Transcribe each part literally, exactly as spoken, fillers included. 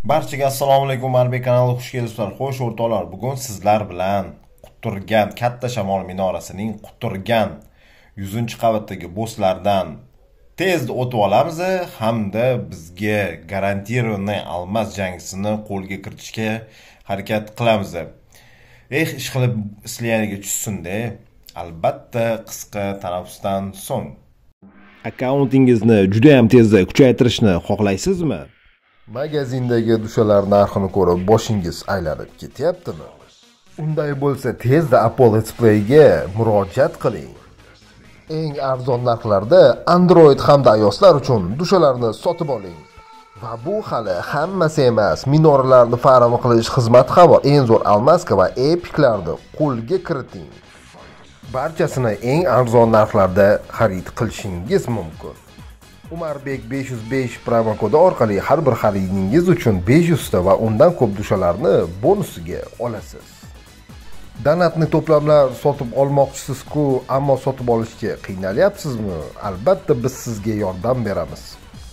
Barchaga assalomu alaykum, Marbek kanaliga xush kelibsizlar. Xo'sh o'rtoqlar, bugun sizlar bilan quturgan katta shamol minorasining quturgan yuzinchi qavatdagi bosslardan tezda o'tib olamiz hamda bizga garantirованный almas jangisini qo'lga kiritishga harakat qilamiz. Eh, ish qilib islayaniga tushsin-da. Albatta qisqa tanaffusdan so'ng akkauntingizni juda ham tezda kuchaytirishni xohlaysizmi? Magazindagi dushalar narxini ko'rib boshingiz aylanib ketyaptimi? Unday bo'lsa tezda Apple Let's Play'ga murojaat qiling. Eng arzon narxlarda Android hamda iOS'lar uchun dushalarni sotib oling. Va bu hali hammasi emas. Minoralarni farqli qilish xizmati ham bor. Eng zo'r almaska va epiklarni qo'lga kiriting. Barchasini eng arzon narxlarda xarid qilishingiz mumkin. Umarbek besh yuz besh promo kodi orqali har bir xaridingiz uchun besh yuz ta va undan ko'p dushalarni bonusiga olasiz. Donatni to'plamlar sotib olmoqchisiz-ku, ammo sotib olishga qiynalyapsizmi? Albatta biz sizga yordam beramiz.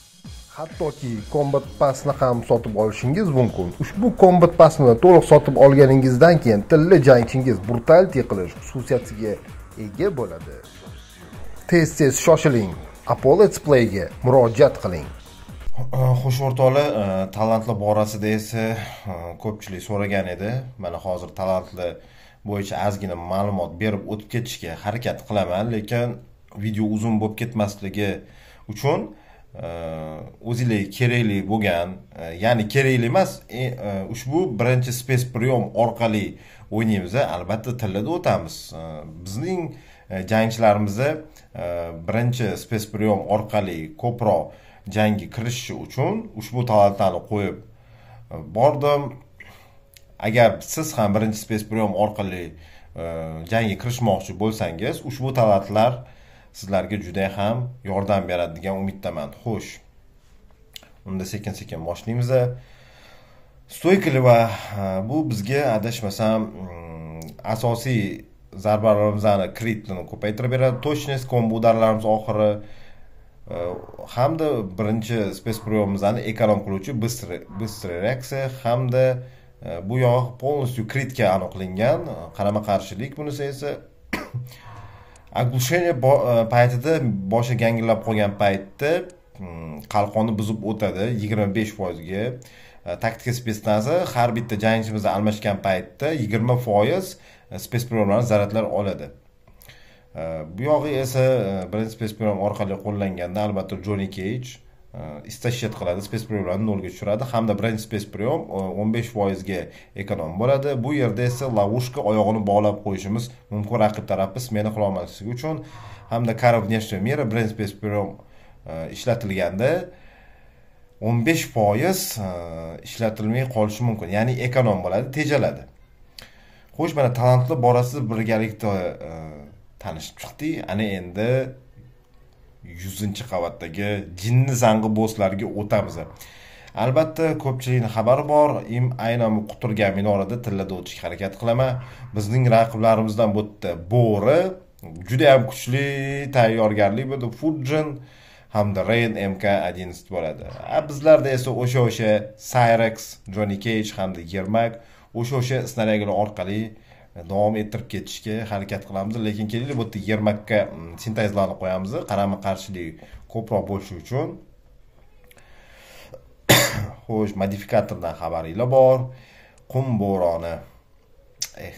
Hattoki Combat Pass'ni ham sotib olishingiz mumkin. Ushbu Combat Pass'ni to'liq sotib olganingizdan keyin tilla jangchingiz brutality qilish xususiyatiga ega bo'ladi. Tez-tez shoshiling. Apple Let's Play'ga murojaat qiling. Xo'sh o'rtoqlar, talantli borasida esa ko'pchilik so'ragan edi. Mana hozir talantli bo'yicha ozgina ma'lumot berib o'tib ketishga harakat qilaman, lekin video uzun bo'lib ketmasligi uchun o'zingizga kerakli bo'lgan, ya'ni kerakli emas, ushbu birinchi space priyom orqali o'ynaymiz. Albatta tilida o'tamiz. Bizning jangchilarimizni birinchi space priyom orqali ko'proq jangga kirishishi uchun ushbu talantlarni qo'yib bordim. Agar siz ham birinchi space priyom orqali jangga kirishmoqchi bo'lsangiz, ushbu talantlar sizlarga juda ham yordam beradi degan umiddaman. Xo'sh, unda sekin-sekin boshlaymiz. Stoykli va bu bizga adashmasam asosiy zarbalarimizni kritini ko'paytirib beradi. Точность kombo udarlarimiz oxiri hamda birinchi space priyomimizni ekonom qiluvchi быстрый reaksiya hamda bu yoq полностью kritga aniqlangan qarama-qarshilik. Bunisi esa оглушение paytida boshi gangillab qolgan paytda qalqonni buzib o'tadi yigirma besh foiz ga. Taktika spetsnazi har bitta jangchimizni almashgan paytda yigirma foiz space priyomlarni zaratlar oladi. Bu yog'i esa birinchi space priyom orqali qo'llanganda albatta Johnny Cage istashiyat qiladi, space priyomlarni nolga tushiradi hamda birinchi space priyom o'n besh foiz ga ekonom bo'ladi. Bu yerda esa lavushka oyog'ini bog'lab qo'yishimiz mumkin raqib tarafni smena qila olmasligi uchun hamda kara внешняя mera birinchi space priyom ishlatilganda o'n besh foiz ishlatilmay qolishi mumkin, ya'ni ekonom bo'ladi, tejaladi. Xo'sh, mana talantli borasida birgalikda tanishib chiqdik. Ana endi yuzinchi qavatdagi jinni zangi bosslarga o'tamiz. Albatta ko'pchilikning xabari bor, im aynan bu quturgan minorada tillada o'tishga harakat qilaman. Bizning raqiblarimizdan bu yerda Bo'ri juda ham kuchli tayyorgarlik bo'ldi. Fujin hamda Rain M K одиннадцать bo'ladi. Bizlarda esa o'sha-o'sha Cyrex, Johnny Cage hamda Yermak o'sha-o'sha snaryaglar orqali davom ettirib ketishga harakat qilamiz. Lekin keling, bu yerda Yermakka sintezlarni qo'yamiz, qarama-qarshilik ko'proq bo'lishi uchun. Xo'sh, modifikatordan xabaringlar bor. Qum bo'roni. Eh.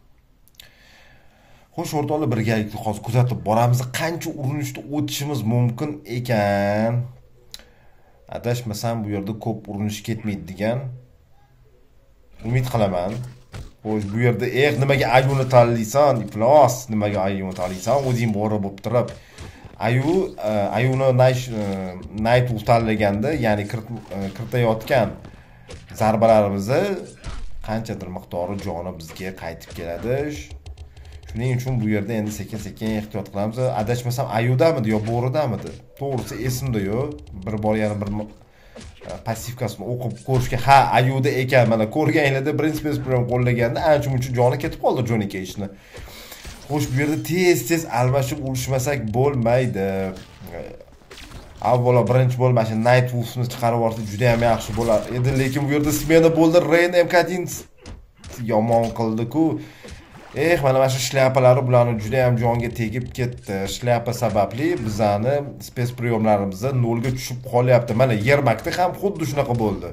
Xo'sh, o'rtoqlar, birgalikda hozir kuzatib boramiz. Qancha urinishda o'tishimiz mumkin ekan? Adashmasam bu yerda ko'p urinish ketmaydi degan umid qilaman. Xo'sh, bu yerda eh nimaga ayuni tanlaysan? Iflos, nimaga ayuni tanlaysan? O'zing bora bo'lib turib. Ayu ayuni night tanlaganda, ya'ni kiritayotgan zarbalarimizni qanchadir miqdori joni bizga qaytib keladi. Shuning uchun bu yerda endi sekin-sekin ehtiyot qilamiz. Adashmasam ayudamidi yo bo'ridamidi? To'g'risi esimda yo'q. Bir bor yana bir passivkasini o'qib ko'rishga, ha, ayuda ekan, mana ko'rganinglarda birinchi space priyom qo'llaganda ancha-muncha joni ketib qoldi Johnny Cage'ni. Xo'sh, bu yerda tez-tez almashib urishmasak bo'lmaydi. avvalo birinchi bo'lib mana shu Night Wolf'ni chiqarib yuborsa juda ham yaxshi bo'lar edi, lekin bu yerda smena bo'ldi. Rain M K один yomon qildi-ku. Eh, mana mana shu shlyapalari bularni juda ham jonga tegib ketdi. Shlyapa sababli bizani spes priyomlarimiz nolga tushib qolyapti. Mana Yermakda ham xuddi shunaqa bo'ldi.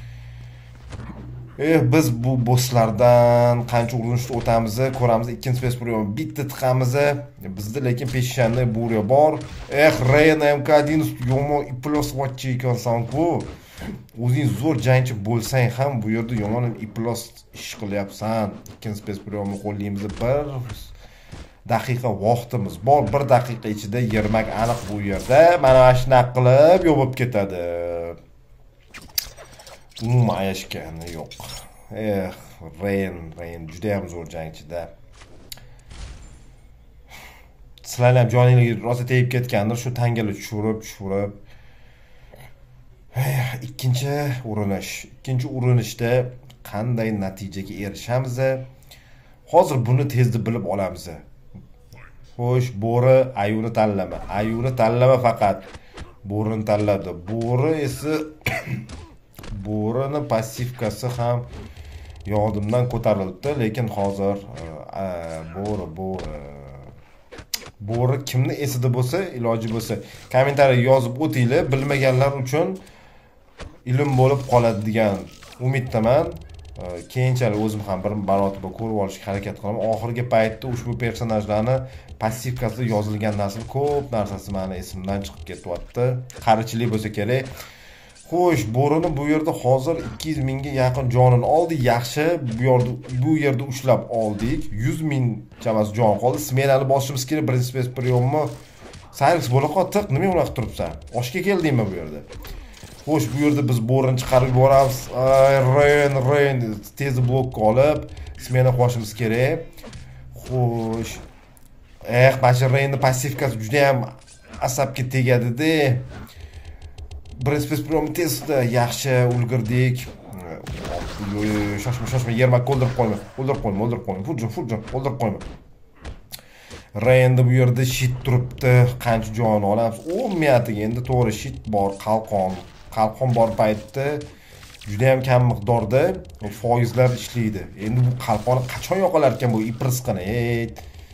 Eh, biz bu bosslardan qancha urinishni o'tamiz, ko'ramiz. Ikkinchi spes priyom bitta tiqamiz. Bizda lekin peshanli burya bor. Eh, Rain M K один yomon iplosvochi ekansan-ku. O'zing zo'r jangchi bo'lsang ham bu yerda yomon iplos ish qilyapsan. Ikkinchi spes priyomni qo'llaymiz. Bir daqiqa vaqtimiz bor. Bir daqiqa ichida Yermak aniq bu yerda. Mana shunaqa qilib yopib ketadi. Umuman ayashgani yo'q. Eh, Rain, Rain juda ham zo'r jangchida. Sizlar ham joningizga rosa tegib ketgandir, shu tangalar tushirib, tushirib. Ikkinchi urinish. Ikkinchi urinishda qanday natijaga erishamiz? Hozir buni tezda bilib olamiz. Xo'sh, bo'ri ayuni tanlama. Ayuni tanlama faqat. Bo'rini tanladi. Bo'ri esa bo'rini passivkasi ham yodimdan ko'tarildi, lekin hozir bo'ri bo'ri bo'ri kimni esida bo'lsa, iloji bo'lsa kommentariyaga yozib o'tinglar, bilmaganlar uchun ilm bo'lib qoladi degan umiddaman. Keyinchalik o'zim ham bir marotaba ko'rib olishga harakat qilaman. Oxirgi paytda ushbu personajlarni passivkasida yozilgan narsa ko'p narsasi meni esimdan chiqib ketyapti. Qarichilik bo'lsa kerak. Xo'sh, bo'rini bu yerda hozir ikki yuz mingga yaqin jonini oldi. Yaxshi, bu yerda bu yerda ushlab oldik. yuz ming chamas jon qoldi. Smenani bosishimiz kerak. Birinchi spes priyomni Cyrix bo'la qotdiq. Nima unaqa turibsan? Oshga keldingmi bu yerda? Xo'sh, bu yerda biz bo'rini chiqarib yuboramiz. Rain, Rain tez blokka olib, smena qo'shimiz kerak. Xo'sh. Eh, mana Rainning passivkasi juda ham asabga tegadi-da. Birinchi spes priyom testda yaxshi ulgurdik. Shoshma, shoshma, Yermak o'ldirib qo'yma. O'ldirib qo'yma, o'ldirib qo'yma. Furjon, furjon, o'ldirib qo'yma. Rainda bu yerda shit turibdi. Qancha joni olamiz? o'n mingtaga endi to'g'ri shit bor, qalqon. Qalqon bor paytda juda ham kam miqdorda foizlar ishlaydi. Endi bu qalqonni qachon yoqalar ekan bu iprisqini? Ey.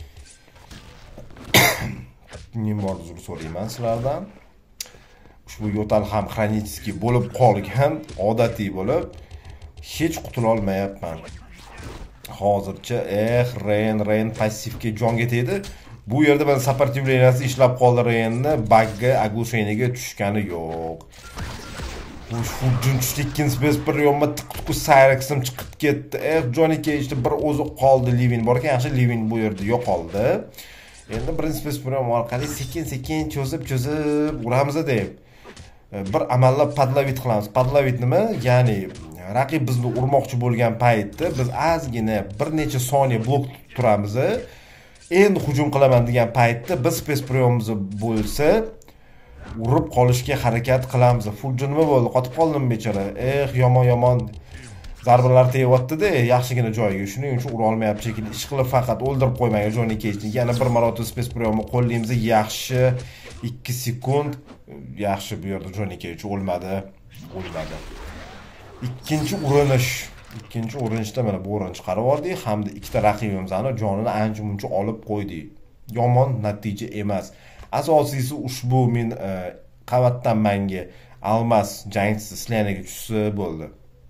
Nima bor uzr so'rayman sizlardan. Ushbu yo'tal ham xronический bo'lib qolgan, odatiy bo'lib hech qutula olmayapman. Hozircha eh Rain, Rain passivga jonga tegdi. Bu yerda men сопротивленияsi ishlab qoldi Rainni, bugga, оглушениyaga tushgani yo'q. Bu uchinchi ikkinchi spes priyomma tiqtiqu Cyrixim chiqib ketdi. Eh Johnny Cage'da bir o'zi qoldi, Livin bor ekan, yaxshi Livin bu yerda yo'qoldi. Endi birinchi spes priyom orqali sekin-sekin cho'zib-cho'zib uramiz deb bir amallab padlavit qilamiz. Padlavit nima? Ya'ni raqib bizni urmoqchi bo'lgan paytda biz ozgina bir necha soniya blok turamiz. Endi hujum qilaman degan paytda biz spes priyomimiz bo'lsa urib qolishga harakat qilamiz. Furjon nima bo'ldi? Qotib qoldimmi bechora? Eh, yomon-yomon zarbalar teyapti-da, yaxshigina joyiga. Shuning uchun ura olmayapti shekilli. Ish qilib faqat o'ldirib qo'ymagan Johnny Cage'ni. Yana bir marotaba spes priyomni qo'llaymiz. Yaxshi ikki sekund. Yaxshi, bu yerda Johnny Cage o'lmadi. O'lmadi. Ikkinchi urinish. Ikkinchi urinishda mana bu urinishni chiqarib oldik hamda ikkita raqibimizni jonini ancha-muncha olib qo'ydik. Yomon natija emas. Asosiysi ushbu men qavatdan menga almas jangchisi Slanaga tushsa bo'ldi.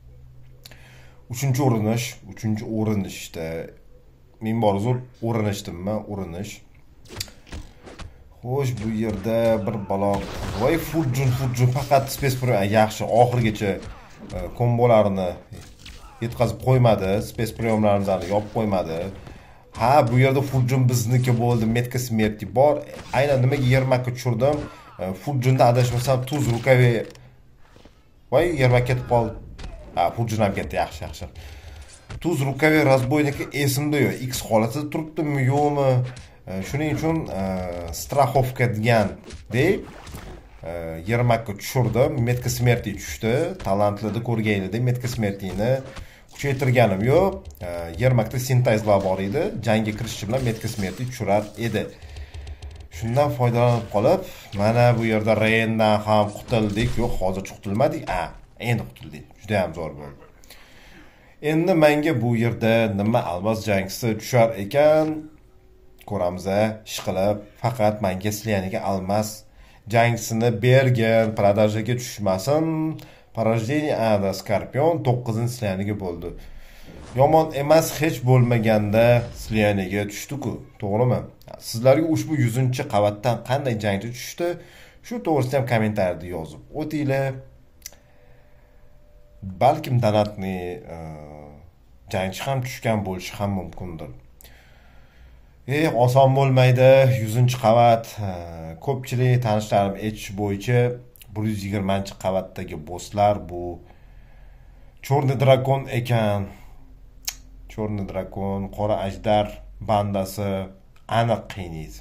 Uchinchi urinish, uchinchi urinishda men bor zo'r urinishdimmi? Urinish. Xo'sh, bu yerda bir balo. Voy, Furjon, Furjon faqat spes priyom yaxshi oxirgacha kombolarini yetkazib qo'ymadi, spes priyomlarimizni yopib qo'ymadi. Ha, bu yerda Furjon bizniki bo'ldi, metka smerti bor. Aynan nimaga Yermakka tushirdim? Furjonda adashmasam tuz rukavi. Voy, Yermak ketib qoldi. Ha, Furjon ham ketdi, yaxshi, yaxshi. Tuz rukavi razboyniki esimda yo'q. X holatida turibdimi, yo'qmi? Shuning uchun strafovka degan deb Yermakka tushirdim. Metka smerti tushdi. Talantlida ko'rganingizda metka smertini kuchaytirganim yo'q. Yermakda sintezlar bor edi. Jangga kirish bilan metka smerti tushirar edi. Shundan foydalanib qolib, mana bu yerda Reyndan ham qutuldik. Yo'q, hozircha qutulmadik. A, endi qutuldik. Juda ham zo'r bo'ldi. Endi menga bu yerda nima almas jangchisi tushar ekan, ko'ramiz, ishqilib. Faqat menga sizlarga almas jangchisini bergan, продажаga tushmasin. Порождение Ада Scorpion to'qqizinchi sizlarga bo'ldi. Yomon emas, hech bo'lmaganda sizlarga tushdi-ku, to'g'rimi? Sizlarga ushbu yuzinchi qavatdan qanday jangchi tushdi, shu to'g'risida ham kommentariyada yozib o'tinglar. Balkim donatni jangchi ham tushgan bo'lishi ham mumkindir. E, oson bo'lmaydi. yuzinchi qavat, ko'pchilik tanishlarim aytish bo'yicha bir yuz yigirmanchi qavatdagi bosslar bu Chorniy Drakon ekan. Chorniy Drakon, Qora Ajdar bandasi aniq qiynaydi.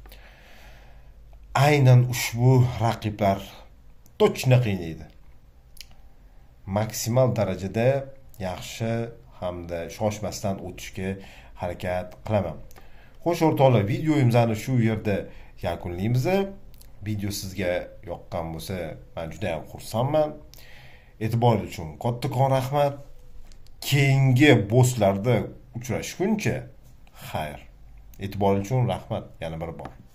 Aynan ushbu raqiblar точно qiynaydi. Maksimal darajada yaxshi hamda shoshmasdan o'tishga harakat qilaman. Xo'sh o'rtoqlar, videomizni shu yerda yakunlaymiz. Video sizga yoqqan bo'lsa, men juda ham xursandman. E'tiboringiz uchun kattakon rahmat. Keyingi bosslarda uchrashguncha xayr. E'tiboringiz uchun rahmat yana bir bor.